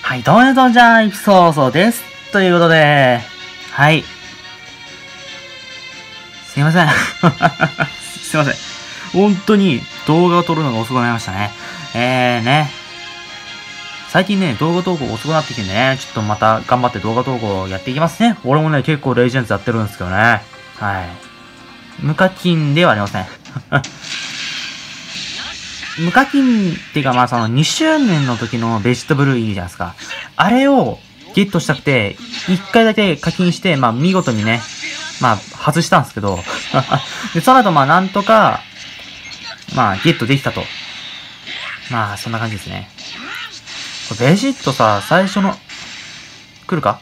はい、どうもどんじゃん、そうです。ということで、はい。すいません。すいません。本当に動画を撮るのが遅くなりましたね。最近ね、動画投稿遅くなってきてね、ちょっとまた頑張って動画投稿やっていきますね。俺もね、結構レジェンズやってるんですけどね。はい。無課金ではありません。無課金っていうか、まあその2周年の時のベジタブルいいじゃないですか。あれをゲットしたくて、1回だけ課金して、まあ見事にね、まあ外したんですけど、で、その後まあなんとか、まあゲットできたと。まあそんな感じですね。これベジットさ、最初の、来るか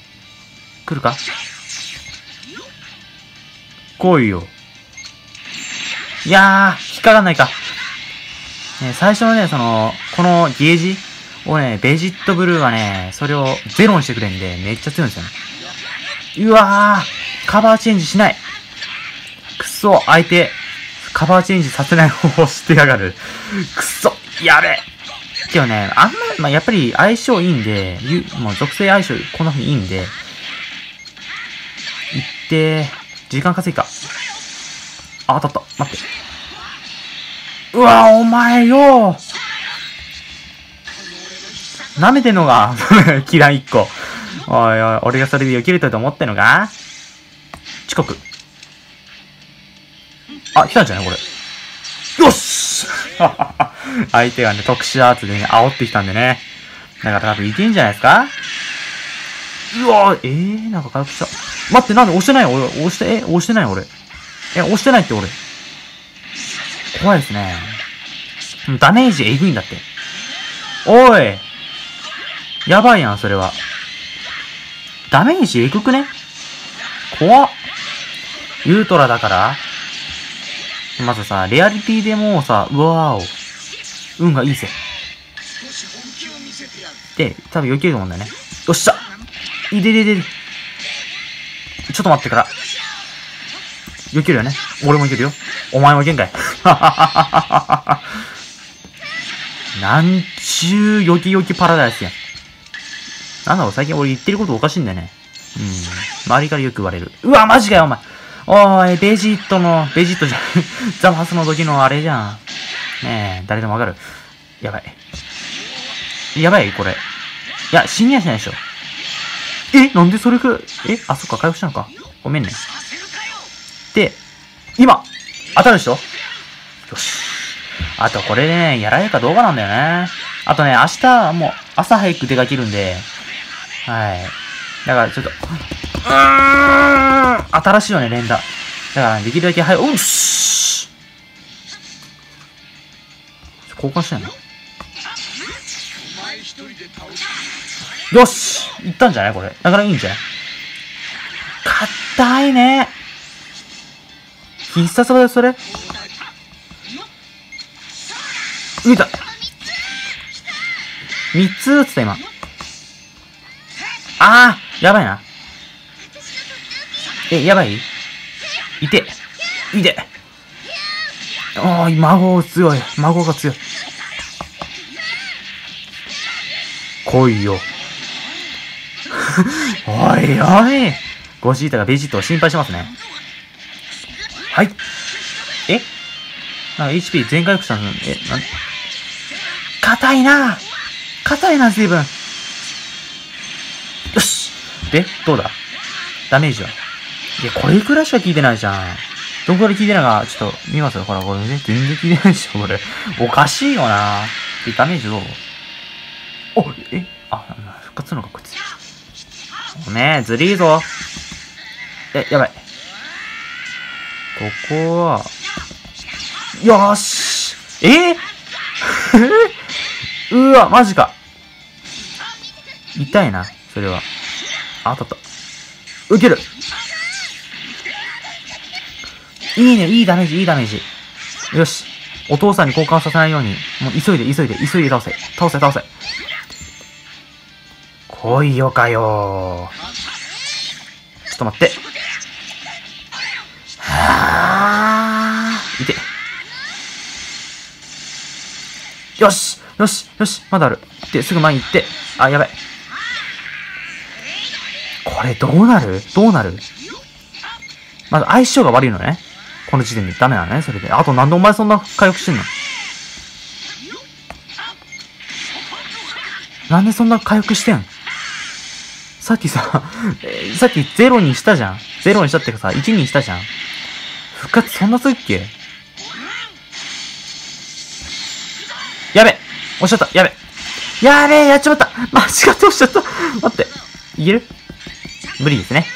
来いよ。いやー、引っかかんないか。ね、最初のね、このゲージをね、ベジットブルーはね、それをゼロにしてくれんで、めっちゃ強いんですよね。うわー、カバーチェンジしない。くそ、相手、カバーチェンジさせない方をしてやがる。くそ、やべ。けどね、まあ、やっぱり相性いいんで、もう属性相性こんな風にいいんで、行って、時間稼ぎか。あ、当たった。待って。うわ、お前よ。舐めてんのが、キラー1個。おいおい、俺がそれで避けれたと思ってんのか？遅刻。あ、来たんじゃないこれ。よし相手がね、特殊アーツでね、煽ってきたんでね。だから多分いけんじゃないですか？うわなんか回復した。待って、なんで押してない俺、押してない俺。押してないって俺。怖いですね。ダメージえぐいんだって。おいやばいやん、それは。ダメージえぐくね？怖っ。ユートラだからまずさ、レアリティでもうさ、うわーお。運がいいぜ。で、多分避けると思うんだよね。よっしゃいで。ちょっと待ってから。避けるよね。俺も避けるよ。お前もいけんかい。なんちゅう、よきパラダイスやん。なんだろう、最近俺言ってることおかしいんだよね。周りからよく言われる。うわ、マジかよ、お前。おい、ベジットじゃん。ザファスの時のあれじゃん。ねえ、誰でもわかる。やばい、これ。いや、死にはしないでしょ。なんでそれく、あ、そっか、回復したのか。ごめんね。で、今当たるでしょ？よし。あと、これでね、やられるかどうかなんだよね。あとね、明日、もう、朝早く出かけるんで、はい。だから、ちょっと、新しいよね、連打。だから、できるだけ早く、し交換したいな。よしいったんじゃないこれ。だからいいんじゃない？硬いね。必殺技でそれ浮いた。3つ撃つた今。やばいな。やばい？いて。孫強い。孫が強い。来いよ。おい。ゴジータがベジットを心配しますね。はい。なんか HP 全回復したの硬いな、随分。よし。で、どうだ？ダメージは。これくらいしか効いてないじゃん。どんくらい効いてないか、ちょっと見ますよ。ほら、これね、全然効いてないでしょ、これ。おかしいよな。ダメージどう？復活するのか、こいつ。おめえ、ずりーぞ。やばい。ここは、よーし。うわ、マジか。痛いな、それは。当たった。受ける。いいね、いいダメージ。よし。お父さんに交換させないように、もう急いで倒せ。来いよかよ。ちょっと待って。いて。よしよし、よし、まだある。で、すぐ前に行って。あ、やばい。これどうなる？まず相性が悪いのね。この時点でダメなのね、それで。あとなんでお前そんな回復してんの？なんでそんな回復してん？さっきさ、さっき0にしたじゃん。0にしたってかさ、1にしたじゃん。復活そんなするっけ？やべ！押しちゃった。やべ！やっちまった！間違って押しちゃった。待って。いける？無理ですね。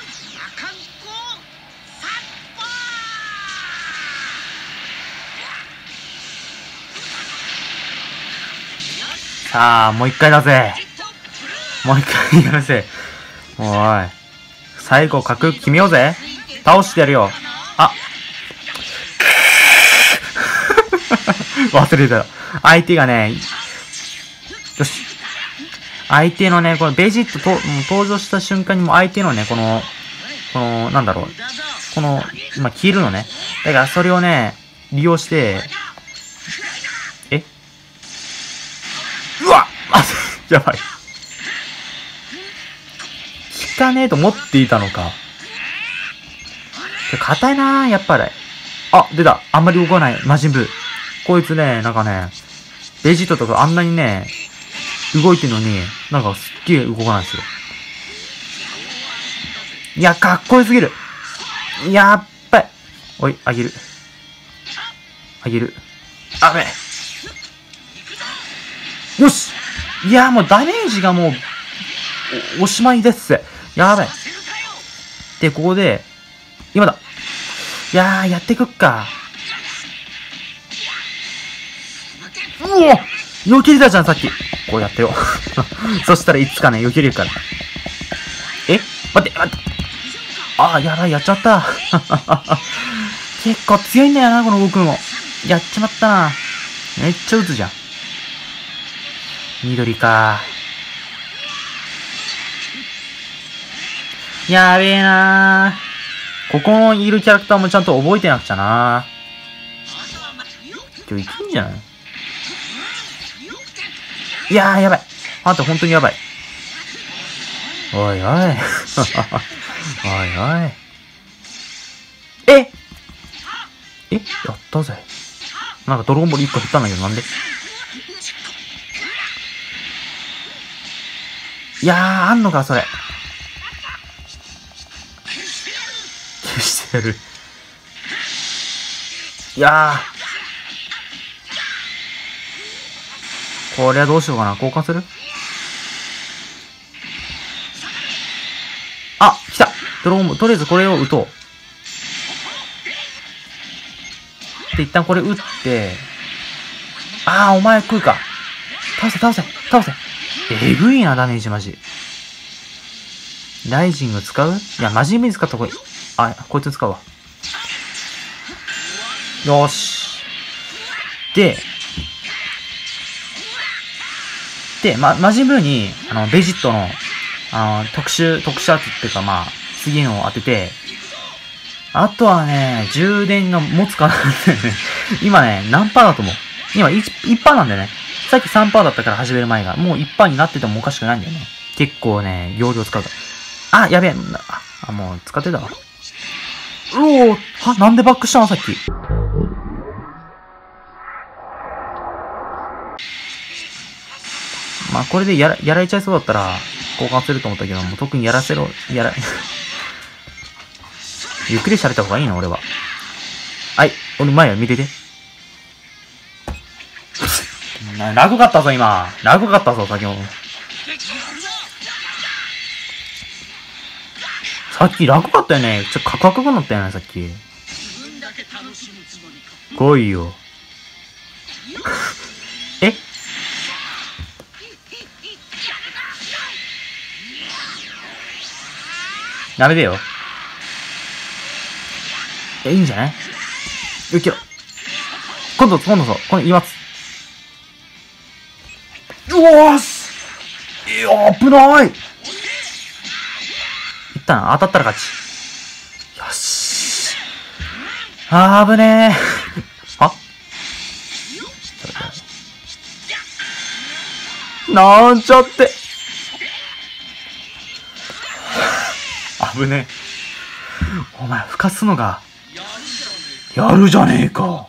さあ、もう一回だぜ。もう一回やるぜ。おい。最後、格決めようぜ。倒してやるよ。あ。忘れた。相手がね、よし。相手のね、このベジットと登場した瞬間にも相手のね、この、なんだろう。この、今消えるのね。だからそれをね、利用して、うわっやばい。効かねえと思っていたのか。硬いなー、やっぱり。あ、出た。あんまり動かない。魔人ブー。こいつね、なんかね、ベジートとかあんなにね、動いてるのに、なんかすっげえ動かないですよ。いや、かっこよすぎる。やっばい。おい、あげる。あべ。よし！いや、もうダメージがもう、おしまいです。やばい。で、ここで、今だ。いやー、やってくっか。うお！避けれたじゃん、さっき。こうやってよ。そしたらいつかね、避けれるから。待って。あー、やばい、やっちゃった。結構強いんだよな、この悟空も。やっちまったな。めっちゃ撃つじゃん。緑か。やべえなー。ここのいるキャラクターもちゃんと覚えてなくちゃなー。いけんじゃない？いやー、やばい。あんた本当にやばい。おいおい。おいおい。やったぜ。なんかドラゴンボール1個減ったんだけど、なんで？いやー、あんのか、それ。消してやる。いやー。これはどうしようかな。交換する？あ、来た！ドラゴンボール、とりあえずこれを撃とう。で、一旦これ撃って、あー、お前食うか。倒せ。えぐいな、ダメージマジ。ライジング使う？いや、マジン使った方がいい。あ、こいつ使うわ。よーし。マジンブーに、ベジットの、特殊圧っていうか、まあ、次のを当てて、あとはね、充電が持つかなってね。今ね、何パーだと思う？今 1% なんだよね。さっき 3% だったから始める前が。もう 1% になっててもおかしくないんだよね。結構ね、容量使うから。あ、やべえ。もう使ってたわ。なんでバックしたのさっき。まあ、これでやられちゃいそうだったら、交換すると思ったけども、特にゆっくり喋った方がいいの俺は。はい、俺前を見てて。ラグかったぞ、今。先ほど。さっきラグかったよね。ちょっとカクカクになったよね、さっき。来いよ。ダメだよ。いいんじゃない？受けろ。今度、これ言います。うわーす！いや、危ない！一旦当たったら勝ち。よし。危ねえ。 なんちゃって。危ねえ。お前、ふかすのが、やるじゃねえか。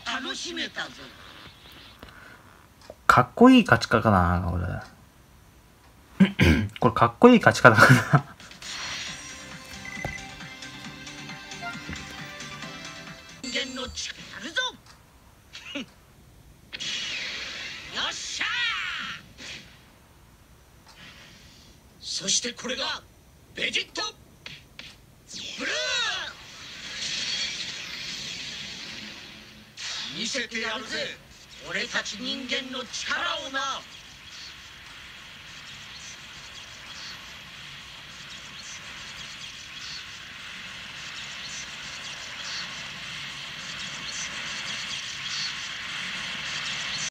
かっこいい勝ち方かな、これ。これかっこいい勝ち方かな。 そしてこれがベジットブルー見せてやるぜ俺たち人間の力をな。